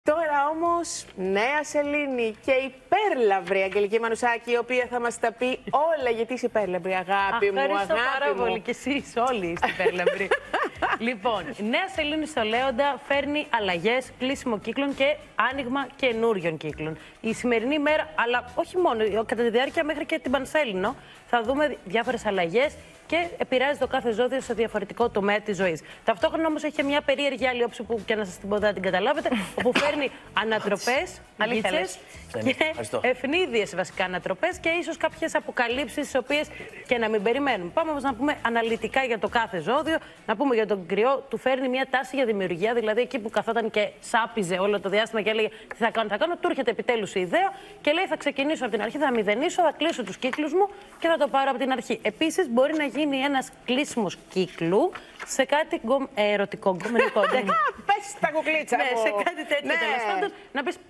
Τώρα όμως, νέα σελήνη και υπέρλαυρη Αγγελική Μανουσάκη, η οποία θα μας τα πει όλα, γιατί είσαι υπέρλαυρη, αγάπη μου, Ευχαριστώ πάρα πολύ και εσείς όλοι είστε υπέρλαυροι. Λοιπόν, η νέα σελήνη στο Λέοντα φέρνει αλλαγές, κλείσιμο κύκλων και άνοιγμα καινούριων κύκλων. Η σημερινή ημέρα, αλλά όχι μόνο, κατά τη διάρκεια μέχρι και την Πανσέλινο, θα δούμε διάφορες αλλαγές και επηρεάζει το κάθε ζώδιο σε διαφορετικό τομέα της ζωής. Ταυτόχρονα όμως έχει μια περίεργη άλλη όψη που και να σας την πω δεν την καταλάβετε, όπου φέρνει ανατροπές, γίτσες και ευνίδιες βασικά ανατροπές και ίσως κάποιες αποκαλύψεις τις οποίες και να μην περιμένουμε. Πάμε όμως να πούμε αναλυτικά για το κάθε ζώδιο, να πούμε για τον Κρυό, του φέρνει μια τάση για δημιουργία, δηλαδή εκεί που καθόταν και σάπιζε όλο το διάστημα και έλεγε τι θα κάνω, του έρχεται επιτέλους η ιδέα και λέει θα ξεκινήσω από την αρχή, θα μηδενίσω, θα κλείσω τους κύκλους μου και θα το πάρω από την αρχή. Επίσης μπορεί να γίνει ένας κλείσιμος κύκλου σε κάτι ερωτικό, γκομενικό. Πες τα κουκλίτσα μου. Ναι, σε κάτι τέτοιο τέλος πάντων. Να πεις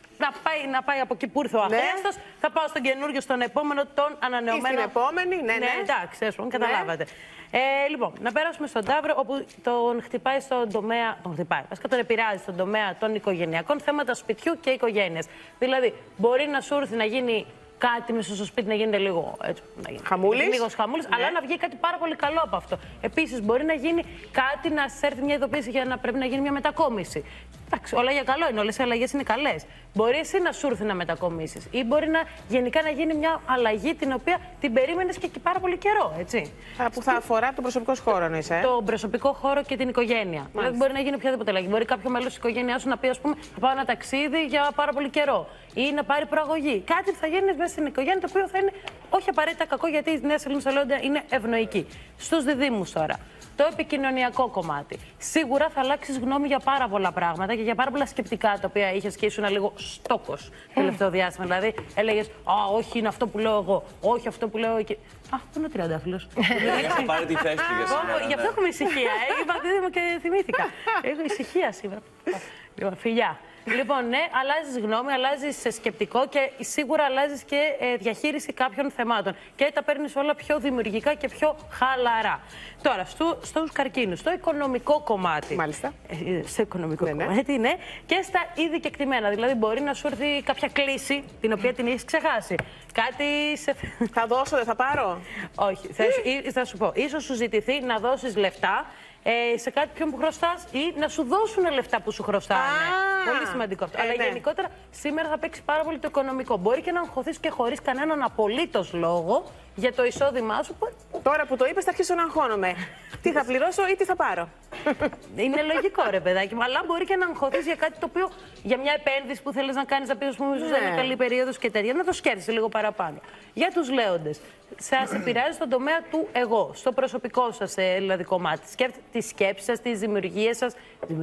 να πάει από εκεί που ήρθε ο αχρίαστος, θα πάω στον καινούριο, στον επόμενο, τον ανανεωμένο. Ή στην επόμενη, ναι. Εντάξει, ας πούμε, καταλάβατε. Λοιπόν, να περάσουμε στον Ταύρο, όπου τον χτυπάει στον τομέα. Βασικά τον επηρεάζει στον τομέα των οικογενειακών, θέματα σπιτιού και οικογένειας. Δηλαδή, μπορεί να σου έρθει να γίνει κάτι μέσα στο σπίτι, να γίνεται λίγο χαμούλης, αλλά να βγει κάτι πάρα πολύ καλό από αυτό. Επίσης, μπορεί να γίνει κάτι, να σε έρθει μια ειδοποίηση για να πρέπει να γίνει μια μετακόμιση. Εντάξει, όλα για καλό είναι, όλες οι αλλαγές είναι καλές. Μπορεί εσύ να σου έρθει να μετακομίσεις ή μπορεί γενικά να γίνει μια αλλαγή την οποία την περίμενες και πάρα πολύ καιρό, έτσι. Που θα αφορά τον προσωπικό χώρο, εννοείς, τον προσωπικό χώρο και την οικογένεια. Δηλαδή, μπορεί να γίνει οποιαδήποτε αλλαγή. Μπορεί κάποιο μέλος της οικογένειάς σου να πει, ας πούμε, θα πάω ένα ταξίδι για πάρα πολύ καιρό ή να πάρει προαγωγή. Κάτι που θα γίνει μέσα στην οικογένεια, το οποίο θα είναι όχι απαραίτητα κακό, γιατί η νέα σελήνη στο Λέοντα είναι ευνοϊκή. Στους διδύμους τώρα. Το επικοινωνιακό κομμάτι. Σίγουρα θα αλλάξεις γνώμη για πάρα πολλά πράγματα και για πάρα πολλά σκεπτικά τα οποία είχες και ήσουν λίγο στόκος το τελευταίο διάστημα. Δηλαδή, έλεγες όχι, είναι αυτό που λέω εγώ. Όχι, αυτό που λέω εκεί. Πού είναι ο τριαντάφυλλος. Θα πάρει τη θέση του για σήμερα. Γι' αυτό έχουμε ησυχία. Είπα δίδυμο και θυμήθηκα. Έχω ησυχία σήμερα. Λοιπόν, φιλιά. Λοιπόν, ναι, αλλάζεις γνώμη, αλλάζεις σκεπτικό και σίγουρα αλλάζεις και διαχείριση κάποιων θεμάτων. Και τα παίρνεις όλα πιο δημιουργικά και πιο χαλαρά. Τώρα, στους καρκίνους, στο οικονομικό κομμάτι. Μάλιστα. Στο οικονομικό κομμάτι, ναι. Και στα ήδη κεκτημένα. Δηλαδή, μπορεί να σου έρθει κάποια κλίση την οποία την έχεις ξεχάσει. Κάτι σε. Θα δώσω, δεν θα πάρω. Όχι. Θα σου πω. Ίσως σου ζητηθεί να δώσεις λεφτά σε κάτι ποιον που χρωστάς ή να σου δώσουν λεφτά που σου χρωστάνε. Πολύ σημαντικό αυτό. Αλλά γενικότερα σήμερα θα παίξει πάρα πολύ το οικονομικό. Μπορεί και να αγχωθείς και χωρίς κανέναν απολύτως λόγο για το εισόδημά σου. Τώρα που το είπες, θα αρχίσω να αγχώνομαι. Τι θα πληρώσω ή τι θα πάρω. Είναι λογικό, ρε παιδάκι μου. Αλλά μπορεί και να αγχωθείς για κάτι το οποίο, για μια επένδυση που θέλεις να κάνεις, να πεις, είναι καλή περίοδος και τέτοια, να το σκέφτεσαι λίγο παραπάνω. Για τους λέοντες, σας επηρεάζει στον τομέα του εγώ, στο προσωπικό σας δηλαδή κομμάτι. Τις σκέψεις σας, τις δημιουργίες σας,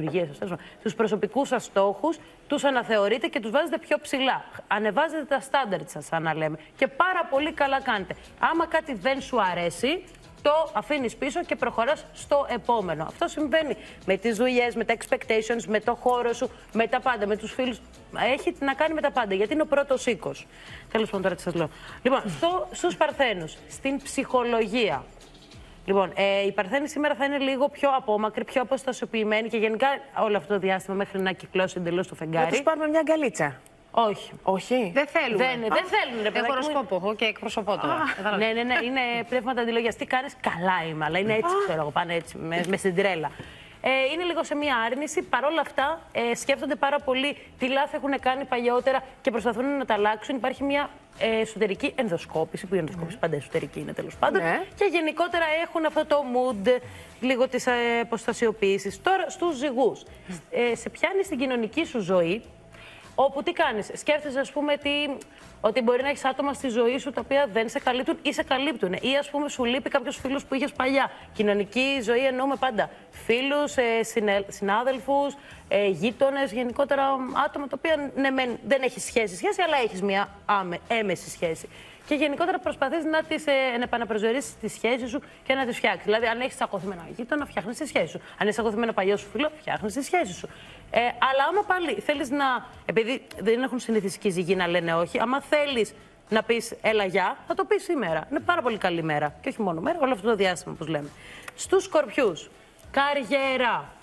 τους προσωπικούς σας στόχους, τους αναθεωρείτε και τους βάζετε πιο ψηλά. Ανεβάζετε τα στάνταρτ σας, σαν λέμε. Και πάρα πολύ καλά κάνετε. Άμα κάτι δεν σου αρέσει, το αφήνεις πίσω και προχωράς στο επόμενο. Αυτό συμβαίνει με τις δουλειές, με τα expectations, με το χώρο σου, με τα πάντα, με τους φίλους. Έχει να κάνει με τα πάντα, γιατί είναι ο πρώτος οίκος. Τέλος πάντων, τώρα τι σας λέω. Λοιπόν, στους Παρθένους, στην ψυχολογία. Λοιπόν, η Παρθένη σήμερα θα είναι λίγο πιο απόμακρη, πιο αποστασιοποιημένη και γενικά όλο αυτό το διάστημα μέχρι να κυκλώσει εντελώς το φεγγάρι. Να τους πάρουμε μια αγκαλίτσα. Όχι. Όχι. Δεν θέλουν. Δεν θέλουν, ρε παιδί. Έχω οροσκόπο, έχω και εκπροσωπώ τώρα. Ναι, είναι πνεύματα αντιλογίας. Τι κάνεις, καλά είμαι, αλλά είναι έτσι, ξέρω εγώ, πάνε έτσι, με στην τρέλα. Είναι λίγο σε μία άρνηση. Παρ' όλα αυτά, σκέφτονται πάρα πολύ τι λάθη έχουν κάνει παλιότερα και προσπαθούν να τα αλλάξουν. Υπάρχει μία εσωτερική ενδοσκόπηση, που η ενδοσκόπηση πάντα εσωτερική είναι τέλος πάντων. Και γενικότερα έχουν αυτό το mood λίγο της αποστασιοποίησης. Τώρα, στους ζυγούς. Σε πιάνει στην κοινωνική σου ζωή. Όπου τι κάνεις, σκέφτεσαι ας πούμε ότι μπορεί να έχεις άτομα στη ζωή σου τα οποία δεν σε καλύπτουν ή σε καλύπτουν. Ή ας πούμε σου λείπει κάποιος φίλος που είχες παλιά. Κοινωνική ζωή εννοούμε πάντα φίλους, συνάδελφους, γείτονες, γενικότερα άτομα τα οποία ναι, δεν έχεις σχέση, αλλά έχεις μια έμεση σχέση. Και γενικότερα προσπαθείς να επαναπροσδιορίσεις τη σχέση σου και να τη φτιάξεις. Δηλαδή, αν έχεις τσακωθμένο γείτονα, φτιάχνεις τη σχέση σου. Αν έχεις τσακωθμένο παλιό σου φίλο, φτιάχνεις τη σχέση σου. Αλλά άμα πάλι θέλεις να. Επειδή δεν έχουν συνηθίσει και οι ζυγοί να λένε όχι, άμα θέλεις να πεις έλα γεια, θα το πεις σήμερα. Είναι πάρα πολύ καλή μέρα. Και όχι μόνο μέρα, όλο αυτό το διάστημα, όπως λέμε. Στους Σκορπιούς, καριέρα.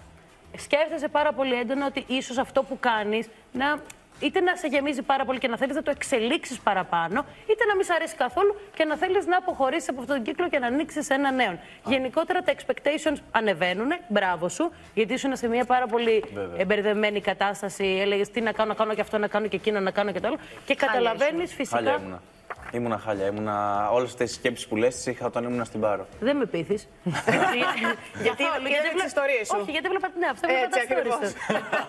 σκέφτεσαι πάρα πολύ έντονα ότι ίσως αυτό που κάνεις είτε να σε γεμίζει πάρα πολύ και να θέλεις να το εξελίξεις παραπάνω, είτε να μην σ' αρέσει καθόλου και να θέλεις να αποχωρήσεις από αυτόν τον κύκλο και να ανοίξεις ένα νέο. Γενικότερα τα expectations ανεβαίνουν, μπράβο σου, γιατί ήσουν σε μια πάρα πολύ εμπερδεμένη κατάσταση. Έλεγες τι να κάνω και αυτό να κάνω και εκείνο να κάνω και το άλλο. Και καταλαβαίνεις φυσικά. Ήμουνα χάλια. Όλες αυτές τις σκέψεις που λες τις είχα όταν ήμουνα στην Πάρο. Δεν με πείθεις. Γιατί είδες τις ιστορίες σου. Όχι, γιατί έβλεπα την αυτό, έβλεπα τα stories σου.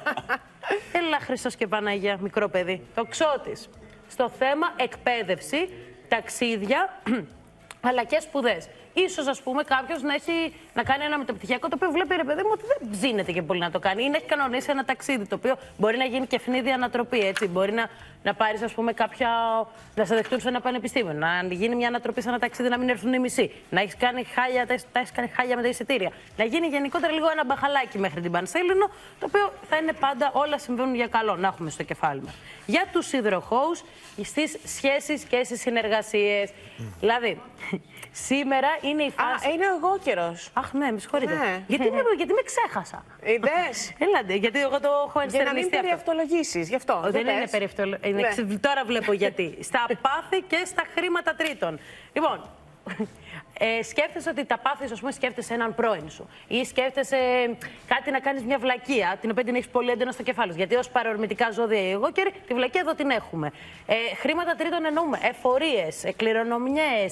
Έλα Χριστός και Παναγία, μικρό παιδί. Το Ξώτης. Στο θέμα εκπαίδευση, ταξίδια, αλλά και σπουδές. Ίσως, ας πούμε, κάποιος να κάνει ένα μεταπτυχιακό το οποίο βλέπει, ρε παιδί μου, ότι δεν ψήνεται και πολύ να το κάνει ή να έχει κανονίσει ένα ταξίδι το οποίο μπορεί να γίνει και ευνίδια ανατροπή. Έτσι. Μπορεί να πάρεις, ας πούμε, να σε δεχτούν σε ένα πανεπιστήμιο, να γίνει μια ανατροπή σε ένα ταξίδι, να μην έρθουν οι μισοί, να έχεις κάνει χάλια με τα εισιτήρια. Να γίνει γενικότερα λίγο ένα μπαχαλάκι μέχρι την Πανσέλινο, το οποίο θα είναι πάντα όλα συμβαίνουν για καλό, να έχουμε στο κεφάλι μας. Για τους υδροχόους, στις σχέσεις και στις συνεργασίες. Δηλαδή, σήμερα είναι η φάση. Είναι εγώ καιρός. Αχ, ναι, με συγχωρείτε. Ναι. Γιατί με ξέχασα. Είδες. Έλατε, γιατί εγώ το έχω ενστερνιστεί. Για να μην περιευτολογήσεις, γι' αυτό. Δεν είναι περιευτολογήσεις. Τώρα βλέπω γιατί. Στα πάθη και στα χρήματα τρίτων. Λοιπόν, σκέφτεσαι ότι τα πάθη, ας πούμε, σκέφτεσαι έναν πρώην σου. Ή σκέφτεσαι κάτι να κάνεις μια βλακεία, την οποία την έχεις πολύ έντονα στο κεφάλι σου. Γιατί ως παρορμητικά ζώδια ή εγώ και τη βλακεία εδώ την έχουμε. Χρήματα τρίτων εννοούμε εφορίες, κληρονομιές.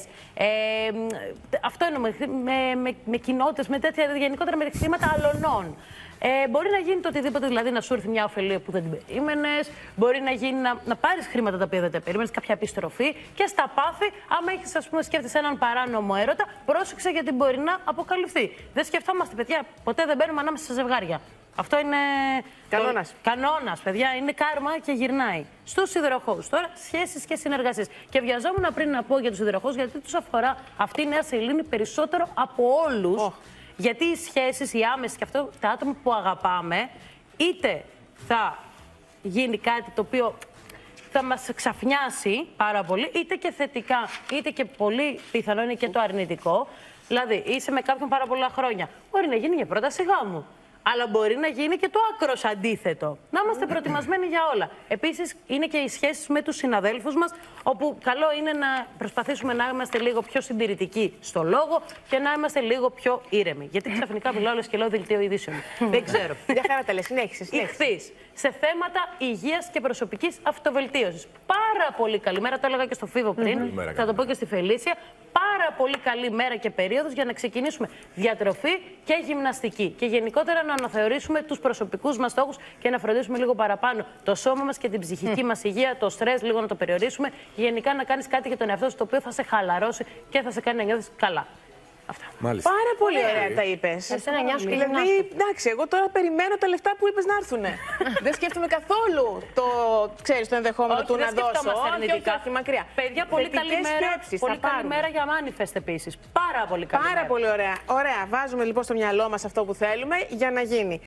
Αυτό εννοούμε. Με κοινότητες, με τέτοια γενικότερα με χρήματα αλωνών. Μπορεί να γίνει το οτιδήποτε, δηλαδή να σου έρθει μια ωφελία που δεν την περίμενες. Μπορεί να γίνει να πάρεις χρήματα τα οποία δεν τα περίμενες, κάποια επιστροφή. Και στα πάθη, άμα έχεις, ας πούμε, σκέφτεσαι έναν παράνομο έρωτα, πρόσεξε γιατί μπορεί να αποκαλυφθεί. Δεν σκεφτόμαστε, παιδιά, ποτέ δεν μπαίνουμε ανάμεσα σε ζευγάρια. Αυτό είναι. Κανόνας. Κανόνας, παιδιά, είναι κάρμα και γυρνάει. Στους υδροχόους. Τώρα, σχέσεις και συνεργασίες. Και βιαζόμουν πριν να πω για τους υδροχόους, γιατί τους αφορά αυτή η νέα σελήνη περισσότερο από όλους. Γιατί οι σχέσεις, οι άμεσες και αυτό, τα άτομα που αγαπάμε, είτε θα γίνει κάτι το οποίο θα μας ξαφνιάσει πάρα πολύ, είτε και θετικά, είτε και πολύ πιθανό είναι και το αρνητικό. Δηλαδή, είσαι με κάποιον πάρα πολλά χρόνια. Μπορεί να γίνει για πρόταση γάμου. Αλλά μπορεί να γίνει και το άκρος αντίθετο. Να είμαστε προετοιμασμένοι για όλα. Επίσης, είναι και οι σχέσεις με τους συναδέλφους μας, όπου καλό είναι να προσπαθήσουμε να είμαστε λίγο πιο συντηρητικοί στο λόγο και να είμαστε λίγο πιο ήρεμοι. Γιατί ξαφνικά μιλάω όλες και λέω δελτίο ειδήσεων. Δεν ξέρω. Για χαρά τα λες, συνέχισε. Ιχθύς. Σε θέματα υγείας και προσωπικής αυτοβελτίωσης. Πάρα πολύ καλή μέρα, το έλεγα και στο Φίβο πριν, θα το πω και στη Φελίσια. Πάρα πολύ καλή μέρα και περίοδος για να ξεκινήσουμε διατροφή και γυμναστική. Και γενικότερα να αναθεωρήσουμε τους προσωπικούς μας στόχους και να φροντίσουμε λίγο παραπάνω το σώμα μας και την ψυχική μας υγεία, το στρες λίγο να το περιορίσουμε. Και γενικά να κάνεις κάτι για τον εαυτό σου το οποίο θα σε χαλαρώσει και θα σε κάνει να νιώθεις καλά. Αυτά. Μάλιστα. Πάρα πολύ ωραία τα είπες. Δηλαδή, εντάξει, εγώ τώρα περιμένω τα λεφτά που είπες να έρθουνε. Δεν σκέφτομαι καθόλου το ενδεχόμενο του να δώσω. Όχι, μακριά. Παιδιά, πολύ καλή μέρα για Manifest επίσης. Πάρα πολύ καλή μέρα. Πάρα πολύ ωραία. Ωραία. Βάζουμε λοιπόν στο μυαλό μας αυτό που θέλουμε για να γίνει.